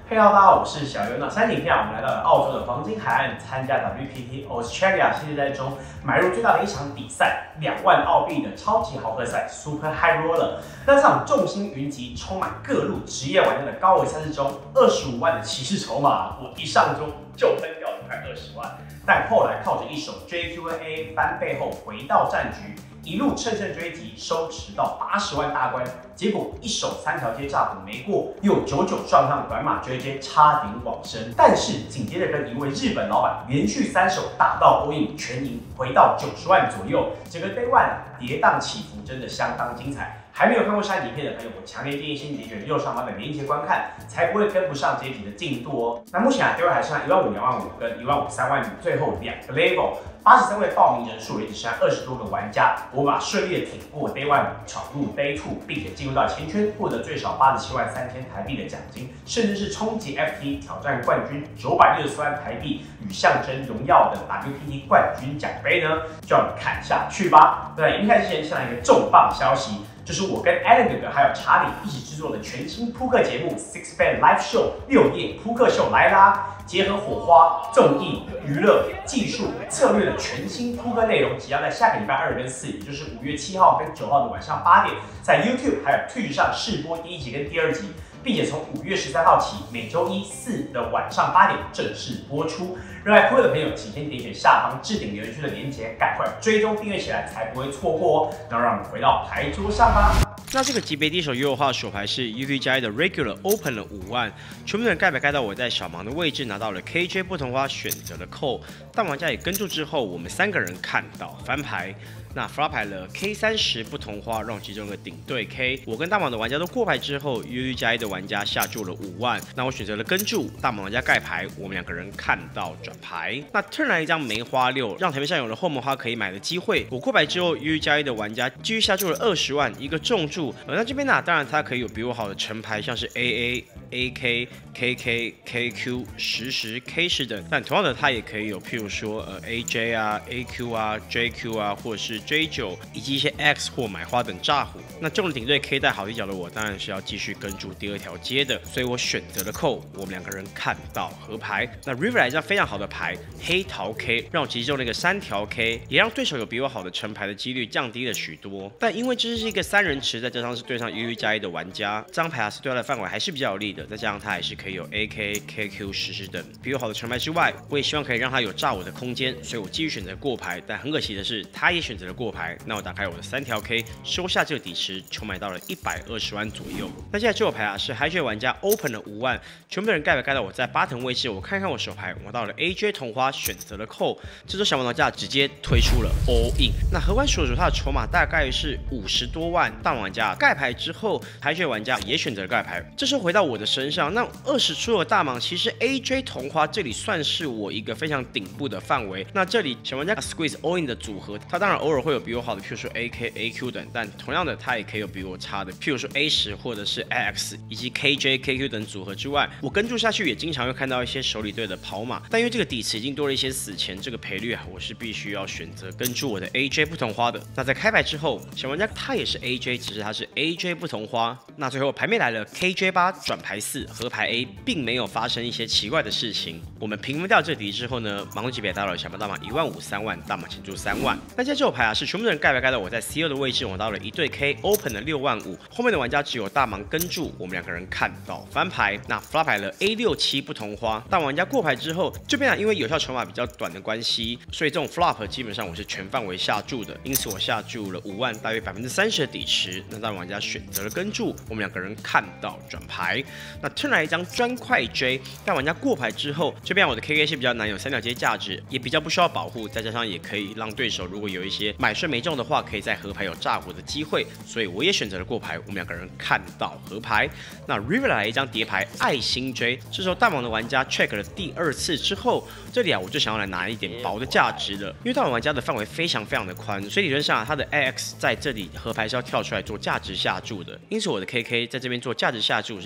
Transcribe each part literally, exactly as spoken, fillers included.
嘿，大家好，我是小优。那三井票，我们来到了澳洲的黄金海岸，参加 W P T Australia 系列赛中买入最大的一场比赛，两万澳币的超级豪客赛 Super High Roller。那这场众星云集、充满各路职业玩家的高额赛事中，二十五万的骑士筹码，我一上桌就分掉了快二十万。但后来靠着一手 J Q A 翻背后回到战局。 一路乘胜追击，收持到八十万大关，结果一手三条街炸虎没过，又久久撞上短马 J J， 差点往生。但是紧接着跟一位日本老板连续三手打到 all in 全赢，回到九十万左右，整个 Day One 跌宕起伏，真的相当精彩。 还没有看过上影片的朋友，我强烈建议先点选右上方的连结观看，才不会跟不上这一集的进度哦。那目前啊 ，Day One 还剩下一万五、两万五跟一万五、三万五，最后两个 level， 八十三位报名人数也只剩下二十多个玩家，我把顺利的挺过 Day One， 闯入 Day Two， 并且进入到前圈，获得最少八十七万三千台币的奖金，甚至是冲击 F T 挑战冠军九百六十万台币与象征荣耀的 W P T 冠军奖杯呢，就让你看下去吧。对，一开始之前先来一个重磅消息。 就是我跟 Alan 哥哥还有查理一起制作的全新扑克节目 Six Band Live Show 六夜扑克秀来啦！结合火花、综艺、娱乐、技术、策略的全新扑克内容，即将在下个礼拜二跟四，也就是五月七号跟九号的晚上八点，在 YouTube 还有 Twitch 上试播第一集跟第二集，并且从五月十三号起，每周一四的晚上八点正式播出。热爱扑克的朋友，请先点选下方置顶留言区的链接，赶快追踪订阅起来，才不会错过哦。那让我们回到牌桌上吧。 那这个级别第一手优化手牌是 U V G I 的 Regular Open 了五万，全部的人盖牌盖到我在小盲的位置拿到了 K J 不同花，选择了扣，大玩家也跟住之后，我们三个人看到翻牌。 那 flop 牌了 K 三十不同花，让其中一个顶对 K。我跟大盲的玩家都过牌之后 ，U U 加一的玩家下注了五万。那我选择了跟注，大盲玩家盖牌，我们两个人看到转牌。那 turn 来一张梅花六，让台面上有了后门花可以买的机会。我过牌之后 ，U U 加一的玩家继续下注了二十万，一个重注。呃，那这边呢、啊，当然他可以有比我好的成牌，像是 A A、A K、K K、K Q、十十、K 十等。但同样的，他也可以有譬如说呃 A J 啊、A Q 啊、J Q 啊，或者是 J 九以及一些 X 或买花等炸虎，那中了顶对 K 带好一脚的我，当然是要继续跟住第二条街的，所以我选择了扣。我们两个人看到合牌，那 River 来一张非常好的牌，黑桃 K， 让我其实中了一个三条 K， 也让对手有比我好的成牌的几率降低了许多。但因为这是一个三人池，再加上是对上 U U 加一的玩家，这张牌啊是对他的范围还是比较有利的，再加上他还是可以有 A K、K Q、十十等比我好的成牌之外，我也希望可以让他有炸我的空间，所以我继续选择过牌。但很可惜的是，他也选择了过牌。 那我打开我的三条 K， 收下这个底池，筹买到了一百二十万左右。那现在这手牌啊是海水玩家 Open 了五万，全部的人盖牌盖到我在八腾位置，我看看我手牌，我到了 A J 同花，选择了扣，这周小王玩家直接推出了 All In。那荷官数数他的筹码大概是五十多万，大玩家盖牌之后，海水玩家也选择了盖牌。这时候回到我的身上，那二十出的大盲，其实 A J 同花这里算是我一个非常顶部的范围。那这里小玩家 Squeeze All In 的组合，他当然偶尔会有比我好的，譬如说 A K、A Q 等，但同样的，它也可以有比我差的，譬如说 A 十或者是 A X 以及 K J、K Q 等组合之外，我跟注下去也经常会看到一些手里队的跑马，但因为这个底池已经多了一些死钱，这个赔率啊，我是必须要选择跟注我的 A J 不同花的。那在开牌之后，小玩家他也是 A J， 只是他是 A J 不同花。那最后牌面来了 K J 八转牌四合牌 A， 并没有发生一些奇怪的事情。我们平分掉这底之后呢，盲注级别达到了小盲大盲一万五、三万，大盲请注三万。那现在这手牌啊，是全部的人盖牌盖到我在 C 二的位置，我到了一对 K Open 的六万五，后面的玩家只有大盲跟注，我们两个人看到翻牌，那 flop 牌了 A 六七不同花，大玩家过牌之后，这边啊因为有效筹码比较短的关系，所以这种 flop 基本上我是全范围下注的，因此我下注了五万，大约百分之三十的底池，那大玩家选择了跟注，我们两个人看到转牌，那 turn 来一张砖块 J， 大玩家过牌之后，这边我的 K K 是比较难有三角街价值，也比较不需要保护，再加上也可以让对手如果有一些买顺没中的话，可以在合牌有炸胡的机会，所以我也选择了过牌。我们两个人看到合牌，那 River 来一张叠牌爱心 J， 这时候大盲的玩家 check 了第二次之后，这里啊我就想要来拿一点薄的价值了，因为大盲玩家的范围非常非常的宽，所以理论上、啊、他的 A X 在这里合牌是要跳出来做价值下注的，因此我的 K K 在这边做价值下注是希望他的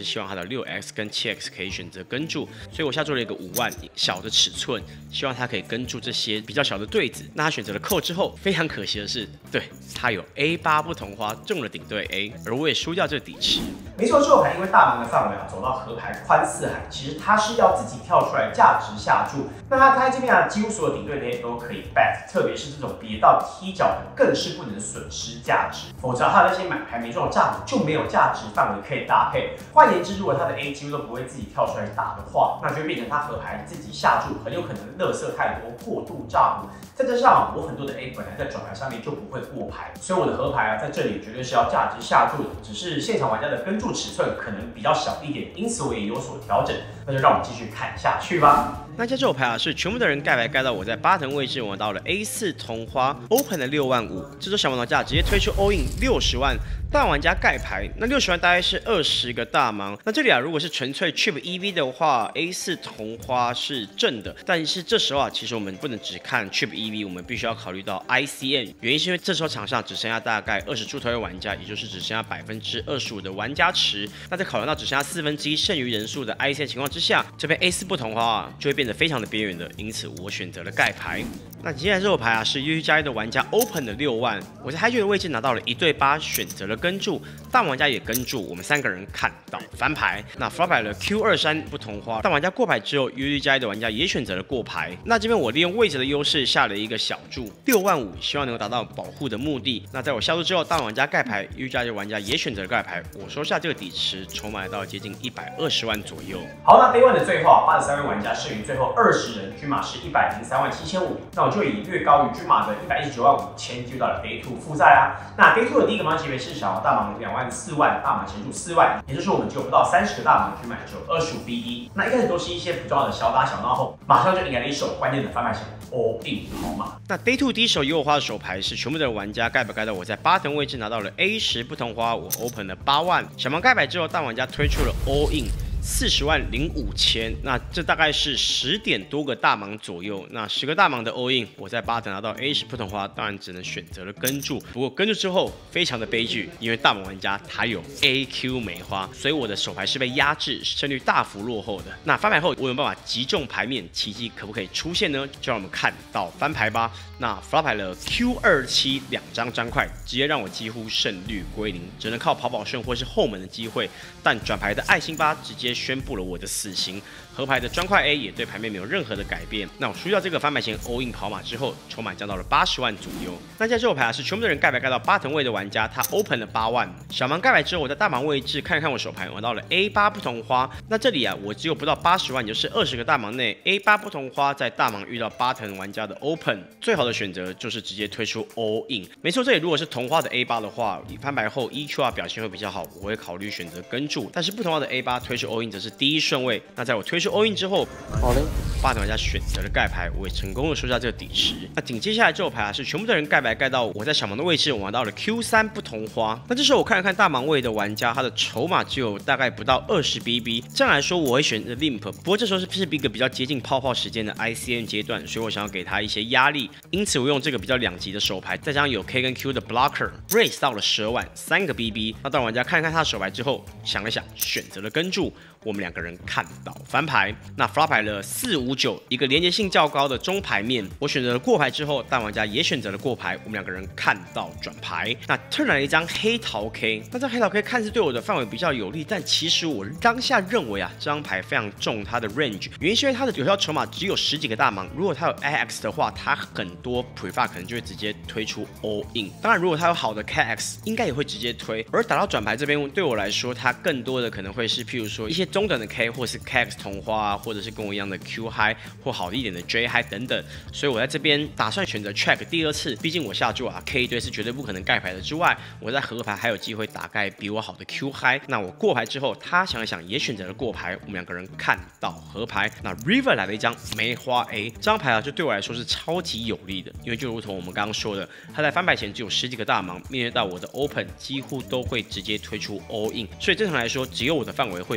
六 X 跟七 X 可以选择跟注，所以我下注了一个五万小的尺寸，希望它可以跟住这些比较小的对子。那他选择了扣之后，非常可惜的是，对他有 A 八不同花中了顶对 A， 而我也输掉这个底池。 没错，这手牌因为大盲的范围啊，走到河牌宽四海，其实它是要自己跳出来价值下注。那它它这边啊，几乎所有顶对 A 都可以 bet， 特别是这种跌到踢脚的，更是不能损失价值。否则它那些买牌没中的价值就没有价值范围可以搭配。换言之，如果它的 A 几乎都不会自己跳出来打的话，那就会变成它河牌自己下注很有可能垃圾太多，过度炸胡。再加上我很多的 A 本来在转牌上面就不会过牌，所以我的河牌啊在这里绝对是要价值下注的，只是现场玩家的跟注尺寸可能比较小一点，因此我也有所调整。那就让我们继续看下去吧。 那家这手牌啊，是全部的人盖牌盖到我在八成位置，玩到了 A 四同花 Open 的六万五，这周小玩家价直接推出 all in 六十万。大玩家盖牌，那六十万大概是二十个大盲。那这里啊，如果是纯粹 chip E V 的话 ，A 四同花是正的，但是这时候啊，其实我们不能只看 chip E V， 我们必须要考虑到 I C M， 原因是因为这时候场上只剩下大概二十出头的玩家，也就是只剩下百分之二十五的玩家池。那在考量到只剩下四分之一剩余人数的 I C M 情况之下，这边 A 四不同花啊，就会变得非常的边缘的，因此我选择了盖牌。那接下来这手牌啊，是 U G 加一的玩家 Open 的六万，我在 High 的位置拿到了一对八，选择了跟注。大玩家也跟注，我们三个人看到翻牌。那 flop 牌了 Q 二三不同花，大玩家过牌之后 ，U G 加一的玩家也选择了过牌。那这边我利用位置的优势下了一个小注六万五，希望能够达到保护的目的。那在我下注之后，大玩家盖牌 ，U G 加一的玩家也选择了盖牌，我收下这个底池，筹码到接近一百二十万左右。 好，那 Day One 的最后啊，八十三位玩家剩余最后二十人，均码是一百零三万七千五，那我就以略高于均码的一百一十九万五千就到了 Day Two 负债啊。那 Day Two 的第一个盲级别是小大盲两万四万，大盲前注四万，也就是我们只有不到三十个大盲，均码只有二十五 B E。那一开始都是一些不重要的小打小闹后，马上就迎来了一手关键的翻牌险 all in 好码。 那 Day Two 第一手有我花的手牌是全部的玩家盖牌盖到我在八等位置拿到了 A 十不同花，我 open 了八万，小盲盖牌之后，大玩家推出了 all in。四十万零五千，那这大概是十点多个大盲左右。那十个大盲的 all in， 我在八等拿到 A 十不同花，当然只能选择了跟注。不过跟注之后非常的悲剧，因为大盲玩家他有 A Q 梅花，所以我的手牌是被压制，胜率大幅落后的。那翻牌后我有办法击中牌面，奇迹可不可以出现呢？就让我们看到翻牌吧。那 flop 牌了 Q 二七两张砖块，直接让我几乎胜率归零，只能靠跑跑顺或是后门的机会。但转牌的爱心八直接宣布了我的死刑，河牌的砖块 A 也对牌面没有任何的改变。那我输掉这个翻牌前 all in 跑马之后，筹码降到了八十万左右。那在这手牌啊，是全部的人盖牌盖到八等位的玩家，他 open 了八万。小盲盖牌之后，我在大盲位置看了看我手牌，玩到了 A 八不同花。那这里啊，我只有不到八十万，也就是二十个大盲内 A 八不同花，在大盲遇到八藤玩家的 open， 最好的选择就是直接推出 all in。没错，这里如果是同花的 A 八的话，翻牌后 E Q R 表现会比较好，我会考虑选择跟注。但是不同花的 A 八推出 all in 则是第一顺位。那在我推出 all in 之后，好嘞，八等玩家选择了盖牌，我也成功的收下这个底池。那紧接下来这手牌啊，是全部的人盖牌盖到我在小盲的位置，我玩到了 Q 三不同花。那这时候我看了看大盲位的玩家，他的筹码只有大概不到二十 B B， 这样来说我会选择 limp。不过这时候是是一个比较接近泡泡时间的 I C M 阶段，所以我想要给他一些压力，因此我用这个比较两极的手牌，再加上有 K 跟 Q 的 blocker raise 到了十二万三个 B B。那当玩家看了看他的手牌之后，想了想，选择了跟注。我们两个人看到翻牌，那 flop 牌了四五九，一个连结性较高的中牌面，我选择了过牌之后，大玩家也选择了过牌，我们两个人看到转牌，那 turn 来了一张黑桃 K， 那这黑桃 K 看似对我的范围比较有利，但其实我当下认为啊，这张牌非常重它的 range， 原因是因为它的有效筹码只有十几个大盲，如果它有 A X 的话，它很多 prefa 可能就会直接推出 all in， 当然如果它有好的 K X， 应该也会直接推，而打到转牌这边对我来说，它更多的可能会是譬如说一些中等的 K 或是 K X 同花，或者是跟我一样的 Q high 或好一点的 J high 等等，所以我在这边打算选择 check 第二次，毕竟我下注啊 K 一堆是绝对不可能盖牌的之外，我在河牌还有机会打盖比我好的 Q high。那我过牌之后，他想一想也选择了过牌，我们两个人看到河牌，那 River 来了一张梅花 A， 这张牌啊就对我来说是超级有利的，因为就如同我们刚刚说的，他在翻牌前只有十几个大盲，面对到我的 Open 几乎都会直接推出 All In， 所以正常来说只有我的范围会有 A，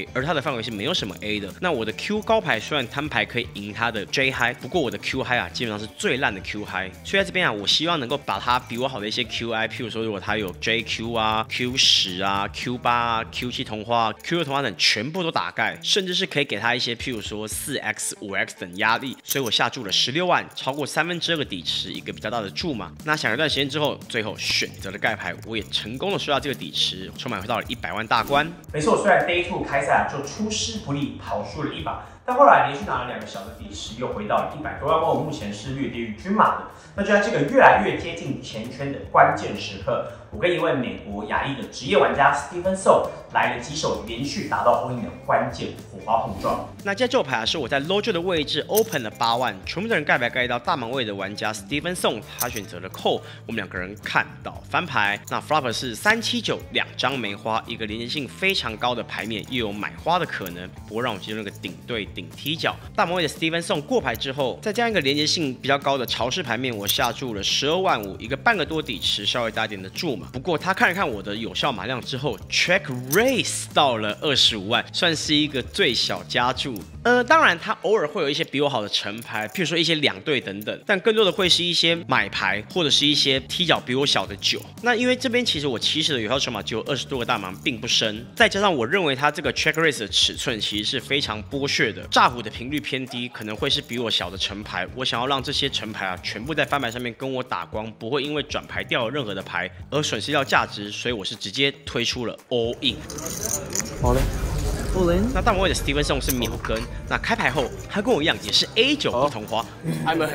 而它的范围是没有什么 A 的。那我的 Q 高牌虽然摊牌可以赢它的 J high， 不过我的 Q high 啊基本上是最烂的 Q high， 所以在这边啊，我希望能够把它比我好的一些 Q I， 譬如说如果它有 J Q 啊、Q 十啊、Q 八啊、Q 七同花、Q 六同花等全部都打盖，甚至是可以给它一些譬如说四 X、五 X 等压力，所以我下注了十六万，超过三分之二个底池，一个比较大的注嘛。那想了一段时间之后，最后选择了盖牌，我也成功的收到这个底池，筹码回到了一百万大关。 没错，虽然 Day Two 开赛就出师不利，跑输了一把，但后来连续拿了两个小的底池，又回到了一百多万。我目前是略低于均码的。那就在这个越来越接近钱圈的关键时刻，我跟一位美国亚裔的职业玩家 Stephen So 来了几手连续打到 all in 的关键火花碰撞。 那这这牌啊是我在 low 的位置 open 了八万，全部的人盖牌盖到大盲位的玩家 Stephen So 他选择了 call， 我们两个人看到翻牌。那 flop 是三七九，两张梅花，一个连接性非常高的牌面，又有买花的可能，不过让我接入那个顶对顶踢脚。大盲位的 Stephen So 过牌之后，再加上一个连接性比较高的潮式牌面，我下注了十二万五，一个半个多底池，稍微大一点的注嘛。不过他看了看我的有效码量之后 ，check raise 到了二十五万，算是一个最小加注。呃，当然他偶尔会有一些比我好的成牌，譬如说一些两对等等，但更多的会是一些买牌或者是一些踢脚比我小的九。那因为这边其实我起始的有效筹码只有二十多个大盲，并不深，再加上我认为他这个 check raise 的尺寸其实是非常剥削的，炸胡的频率偏低，可能会是比我小的成牌。我想要让这些成牌啊全部在翻牌上面跟我打光，不会因为转牌掉了任何的牌而损失掉价值，所以我是直接推出了 all in。 好嘞。 那大魔位的 Stephen So 是秒跟，那开牌后他跟我一样也是 A 九不同花 ，I'm ahead 。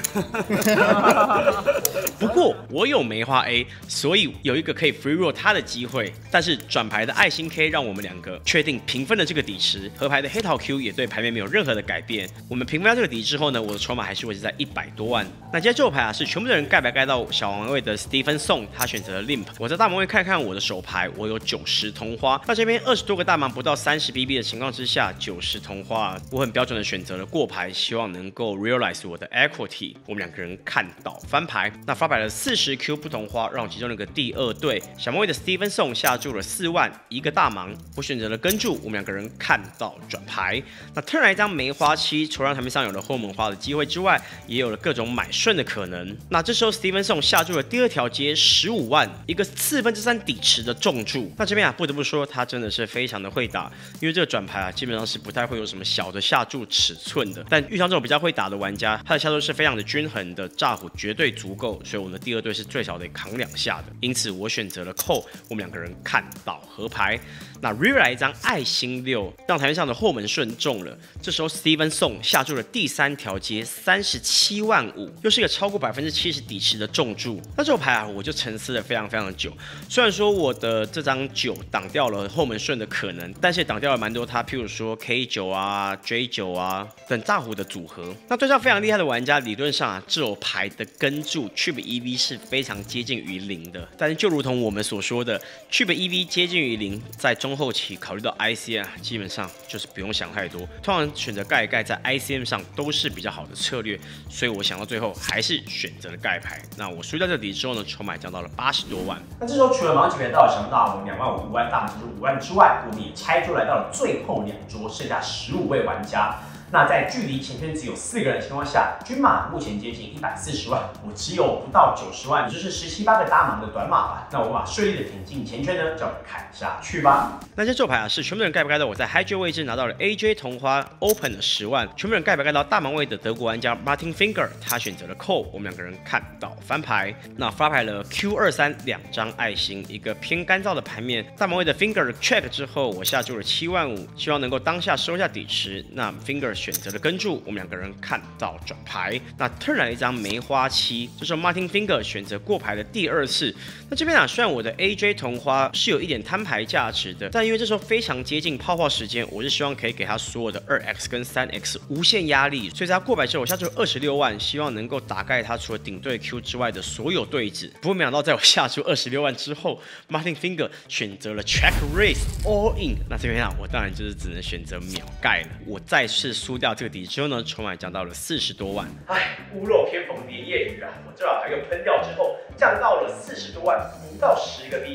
不过我有梅花 A， 所以有一个可以 free roll 他的机会。但是转牌的爱心 K 让我们两个确定平分了这个底池，合牌的黑桃 Q 也对牌面没有任何的改变。我们平分到这个底之后呢，我的筹码还是维持在一百多万。那接着这牌啊是全部的人盖牌盖到小王位的 Stephen So， 他选择了 limp。我在大盲位看看我的手牌，我有九十同花。那这边二十多个大盲不到三十 B B 的情况之下，九十同花，我很标准的选择了过牌，希望能够 realize 我的 equity。我们两个人看到翻牌，那发牌了四十 Q 不同花，让我击中了个第二对。小盲位的 Stephen So 下注了四万，一个大盲，我选择了跟注。我们两个人看到转牌，那 turn 来一张梅花七，除了让台面上有了后门花的机会之外，也有了各种买顺的可能。那这时候 Stephen So 下注了第二条街十五万，一个四分之三底池的重注。那这边啊不得不说他真的是非常的会打，因为这个转牌啊基本上是不太会有什么小的下注尺寸的，但遇上这种比较会打的玩家，他的下注是非常的均衡的，炸胡绝对足够，所以我们的第二队是最少得扛两下的，因此我选择了扣。我们两个人看到合牌，那 rear 来一张爱心六，让台面上的后门顺中了。这时候 Stephen So 下注了第三条街三十七万五，又是一个超过百分之七十底池的重注。那这手牌啊，我就沉思了非常非常的久。虽然说我的这张九挡掉了后门顺的可能，但是也挡掉了蛮多他，譬如说 K 九啊、J 九啊等炸胡的组合。那对上非常厉害的玩家，理论上啊，这种牌的跟注 Chip E V 是非常接近于零的。但是就如同我们所说的 ，Chip E V 接近于零，在中后期考虑到 I C M 啊，基本上就是不用想太多，通常选择盖一盖在 I C M 上都是比较好的策略。所以我想到最后还是选择了盖牌。那我输掉这底之后呢，筹码降到了八十多万。 那这时候除了盲级别到了小大王两万五、五万大盲就是五万之外，我们也拆桌来到了最后两桌，剩下十五位玩家。那在距离前圈只有四个人的情况下，均码目前接近一百四十万，我只有不到九十万，也就是十七八个大盲的短码吧。那我把顺利的挺进前圈呢，就看下去吧。 那这这牌啊是全部人盖不盖到我在 High J 位置拿到了 A J 同花 Open 了十万，全部人盖不盖到大盲位的德国玩家 Martin Finger， 他选择了 Call， 我们两个人看到翻牌，那发牌了 Q 二三两张爱心，一个偏干燥的牌面。大盲位的 Finger check 之后，我下注了七万五，希望能够当下收下底池。那 Finger 选择了跟注，我们两个人看到转牌，那 turn 来了一张梅花七，这时候 Martin Finger 选择过牌的第二次。那这边啊，虽然我的 A J 同花是有一点摊牌价值的，但因为这时候非常接近泡泡时间，我是希望可以给他所有的二 X 跟三 X 无限压力，所以在他过牌之后，我下注二十六万，希望能够打盖他除了顶对 Q 之外的所有对子。不过没想到，在我下注二十六万之后 ，Martin Finger 选择了 check raise all in。那这边啊，我当然就是只能选择秒盖了。我再次输掉这个底之后呢，筹码降到了四十多万。 唉，屋漏偏逢连夜雨啊！我这把牌又喷掉之后，降到了四十多万，不到十个 B B。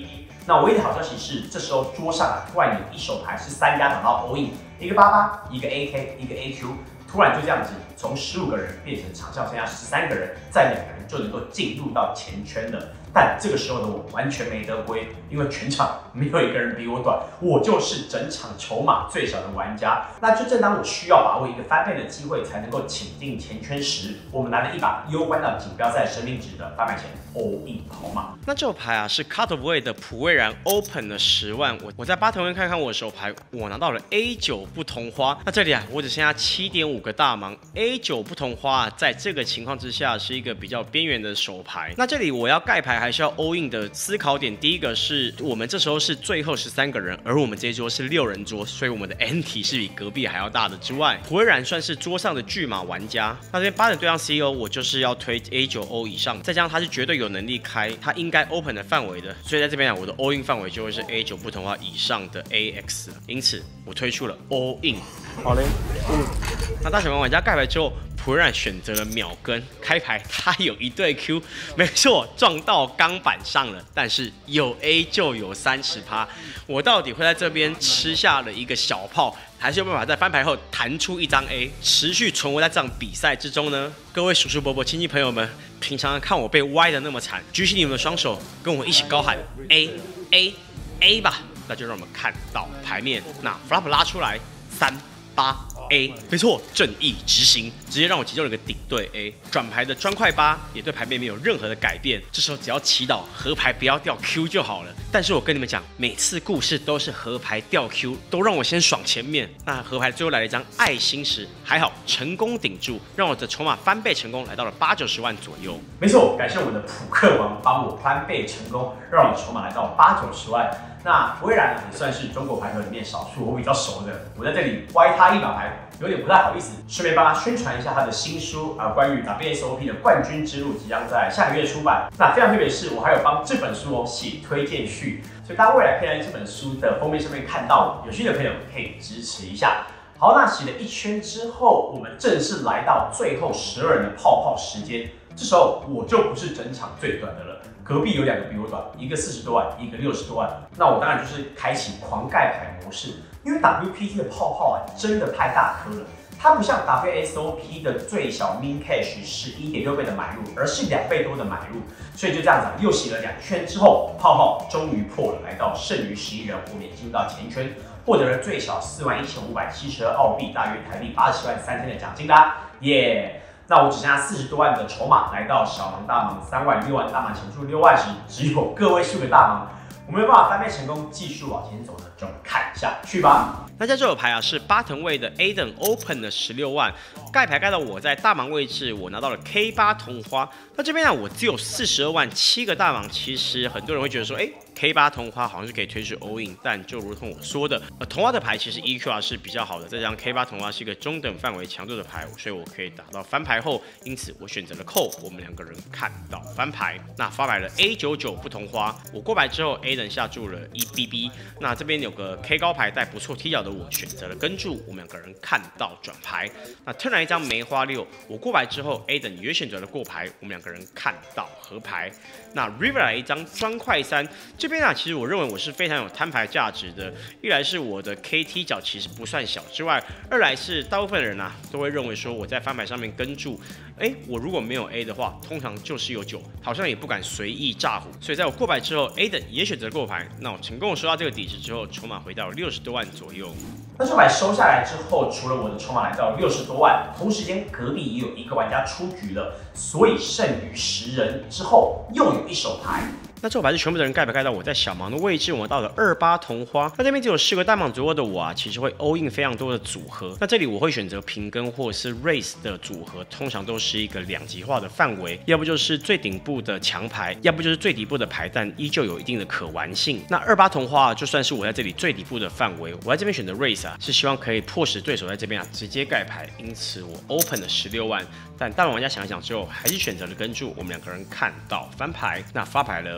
那唯一的好消息是，这时候桌上啊突然有一手牌是三家打到 all in， 一个八八，一个 A K， 一个 A Q， 突然就这样子从十五个人变成场上剩下十三个人，再两个人就能够进入到前圈了。但这个时候的我完全没得归，因为全场没有一个人比我短，我就是整场筹码最小的玩家。那就正当我需要把握一个翻倍的机会才能够请进前圈时，我们拿了一把攸关到锦标赛生命值的翻牌前 all in 跑马。 那这手牌啊是 Cut Away 的普卫然 Open 了十万，我我在巴腾温看看我的手牌，我拿到了 A 九不同花。那这里啊，我只剩下 七点五 个大盲 ，A 九不同花、啊，在这个情况之下是一个比较边缘的手牌。那这里我要盖牌还是要 all in 的思考点，第一个是我们这时候是最后十三个人，而我们这一桌是六人桌，所以我们的 ante 是比隔壁还要大的之外，普卫然算是桌上的巨码玩家。那这边八人对上 C E O， 我就是要推 A 九 O 以上，再加上他是绝对有能力开，他应该 open 的范围的，所以在这边啊，我的 all in 范围就会是 A 九不同花以上的 A X 了，因此我推出了 all in。 好嘞，嗯， 那大小王玩家盖牌之后，普卫然选择了秒跟开牌，他有一对 Q， 没错，撞到钢板上了，但是有 A 就有 百分之三十， 我到底会在这边吃下了一个小炮，还是有办法在翻牌后弹出一张 A， 持续存活在这场比赛之中呢？各位叔叔伯伯、亲戚朋友们，平常看我被歪的那么惨，举起你们的双手，跟我一起高喊 A A A 吧！那就让我们看到牌面，那 flop 拉出来三八 A， 没错，正义执行，直接让我击中了一个顶对 A， 转牌的砖块八也对牌面没有任何的改变。这时候只要祈祷合牌不要掉 Q 就好了。但是我跟你们讲，每次故事都是合牌掉 Q， 都让我先爽前面。那合牌最后来了一张爱心石，还好成功顶住，让我的筹码翻倍成功，来到了八九十万左右。 没错，感谢我们的扑克王帮我翻倍成功，让我的筹码来到八九十万。那普卫然也算是中国牌手里面少数我比较熟的，我在这里歪他一把牌，有点不太好意思，顺便帮他宣传一下他的新书啊，关于 W S O P 的冠军之路即将在下个月出版。那非常特别的是，我还有帮这本书哦写推荐序，所以大家未来可以在这本书的封面上面看到我，有兴趣的朋友可以支持一下。好，那洗了一圈之后，我们正式来到最后十二人的泡泡时间。这时候我就不是整场最短的了，隔壁有两个比我短，一个四十多万，一个六十多万。那我当然就是开启狂盖牌模式，因为 W P T 的泡泡啊真的太大颗了，它不像 W S O P 的最小 min cash 十一点六倍的买入，而是两倍多的买入，所以就这样子、啊、又洗了两圈之后，泡泡终于破了，来到剩余十一人，我们也进入到前圈，获得了最小四万一千五百七十二澳币，大约台币八十七万三千的奖金啦，耶！那我只剩下四十多万的筹码，来到小盲大盲三万六万大盲前注六万时，只有个位数的大盲，我没有办法翻倍成功，继续往前走呢，就看下去吧。 那在这手牌啊是巴腾位的 A 等 Open 的十六万，盖牌盖到我在大盲位置，我拿到了 K 八同花。那这边呢，我只有四十二万，七个大盲，其实很多人会觉得说，哎 ，K 八同花好像是可以推出 all in， 但就如同我说的，呃，同花的牌其实 E Q R 是比较好的，再加上 K 八同花是一个中等范围强度的牌，所以我可以打到翻牌后，因此我选择了扣，我们两个人看到翻牌，那发牌了 A 九九不同花，我过牌之后 A 等下注了一 B B， 那这边有个 K 高牌带不错踢脚的。我选择了跟注，我们两个人看到转牌。那 turn 来一张梅花六，我过牌之后 A 等也选择了过牌，我们两个人看到合牌。那 river 来一张砖块三，这边啊，其实我认为我是非常有摊牌价值的。一来是我的 K 踢脚其实不算小之外，二来是大部分人啊都会认为说我在翻牌上面跟注，哎，我如果没有 A 的话，通常就是有九，好像也不敢随意炸胡。所以在我过牌之后 ，A 等也选择过牌，那我成功收到这个底值之后，筹码回到六十多万左右。 那这牌收下来之后，除了我的筹码来到六十多万，同时间隔壁也有一个玩家出局了，所以剩余十人之后又有一手牌。 那这手牌是全部的人盖牌盖到我在小盲的位置，我到了二八同花。那这边只有十个大盲左右的我啊，其实会 all in 非常多的组合。那这里我会选择平跟或是 race 的组合，通常都是一个两极化的范围，要不就是最顶部的强牌，要不就是最底部的牌，但依旧有一定的可玩性。那二八同花、啊、就算是我在这里最底部的范围，我在这边选择 race 啊，是希望可以迫使对手在这边啊直接盖牌，因此我 open 了十六万。但大盲玩家想一想之后，还是选择了跟注，我们两个人看到翻牌，那发牌了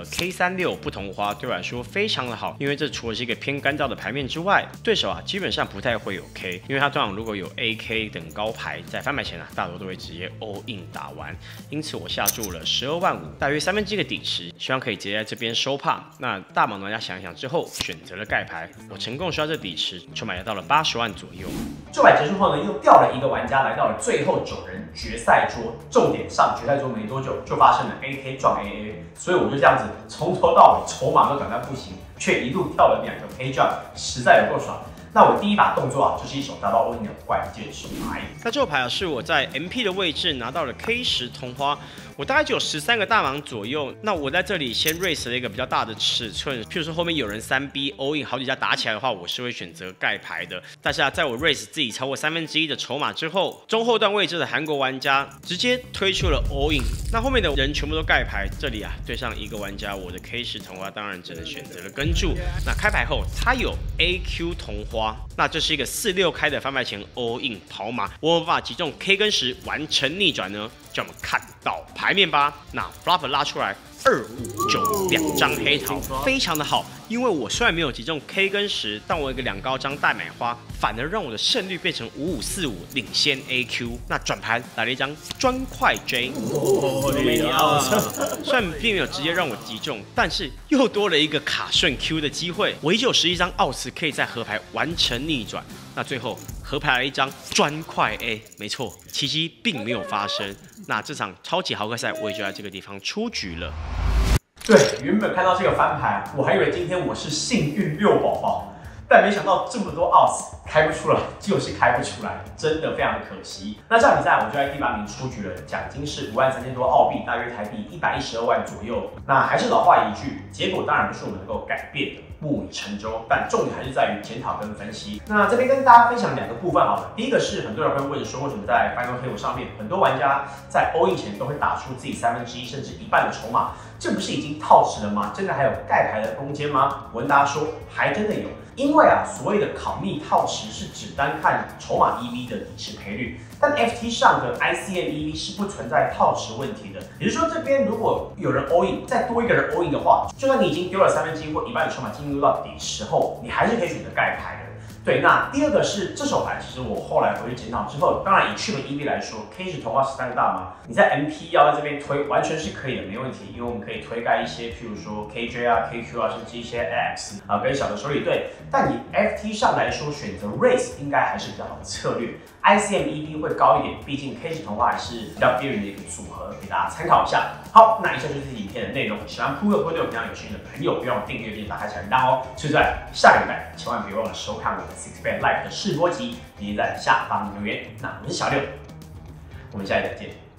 K 三六不同花对我来说非常的好，因为这除了是一个偏干燥的牌面之外，对手啊基本上不太会有 K， 因为他通常如果有 A K 等高牌，在翻牌前啊大多都会直接 all in 打完，因此我下注了十二万五，大约三分之一个底池，希望可以直接在这边收帕。那大盲玩家想一想之后，选择了盖牌，我成功刷这底池，筹码来到了八十万左右。 这摆结束后呢，又掉了一个玩家，来到了最后九人决赛桌。重点上决赛桌没多久，就发生了 A K 撞 A A， 所以我就这样子从头到尾筹码都短到不行，却一路跳了两个 K 撞，实在有够爽。那我第一把动作啊，就是一手达到 all in 的关键手牌。 那这牌啊，是我在 M P 的位置拿到了 K 十同花，我大概就有十三个大盲左右。那我在这里先 raise 了一个比较大的尺寸，譬如说后面有人三 B all in 好几家打起来的话，我是会选择盖牌的。但是啊，在我 raise 自己超过三分之一的筹码之后，中后段位置的韩国玩家直接推出了 all in， 那后面的人全部都盖牌。这里啊，对上一个玩家，我的 K 十同花当然只能选择了跟注。那开牌后，他有 A Q 同花。那这是一个四六开的翻牌前 all in 跑马，我有办法击中 K 跟十完成逆转呢？就让我们看到牌面吧。那 flop 拉出来二五九两张黑桃，非常的好。因为我虽然没有击中 K 跟十，但我有一个两高张大买花，反而让我的胜率变成五五四五，领先 A Q。那转盘来了一张砖块 J， 哦，雷奥虽然并没有直接让我击中，但是又多了一个卡顺 Q 的机会。我依旧有十一张奥斯可以在合牌完成逆转。那最后合牌了一张砖块 A， 没错，奇迹并没有发生。那这场超级豪客赛我也就在这个地方出局了。 对，原本看到这个翻牌，我还以为今天我是幸运六宝宝，但没想到这么多奥斯开不出来，就是开不出来，真的非常的可惜。那这场比赛我就在第八名出局了，奖金是五万三千多澳币，大约台币一百一十二万左右。那还是老话一句，结果当然不是我们能够改变的，木已成舟，但重点还是在于检讨跟分析。那这边跟大家分享两个部分好了，第一个是很多人会问说，为什么在 Final Table 上面，很多玩家在 all in 前都会打出自己三分之一甚至一半的筹码，这不是已经套池了吗？真的还有盖牌的空间吗？我跟大家说，还真的有。因为啊，所谓的考密套池是只单看筹码 E V 的底池赔率，但 F T 上的 I C M E V 是不存在套池问题的。也就是说，这边如果有人 all in， 再多一个人 all in 的话，就算你已经丢了三分之一或一半的筹码进入到底池后，你还是可以选择盖牌的。对，那第二个是这手牌，其实我后来回去检讨之后，当然以去本 E V 来说 ，K 十同花十三个大嘛，你在 M P 要在这边推完全是可以的，没问题，因为我们可以推盖一些，譬如说 K J 啊、K Q 啊，甚至一些 X 啊跟小的手里队。但以 F T 上来说，选择 Race 应该还是比较好的策略 ，I C M E V 会高一点，毕竟 K 十同花还是比较边缘的一个组合，给大家参考一下。好，那以上就是这影片的内容。喜欢扑克波对我频道有兴趣的朋友，别忘了订阅并打开小铃铛哦。所以在下个礼拜，千万别忘了收看我的 Six Bet Live 的试播集，以及在下方留言。那我是小六，我们下期再见。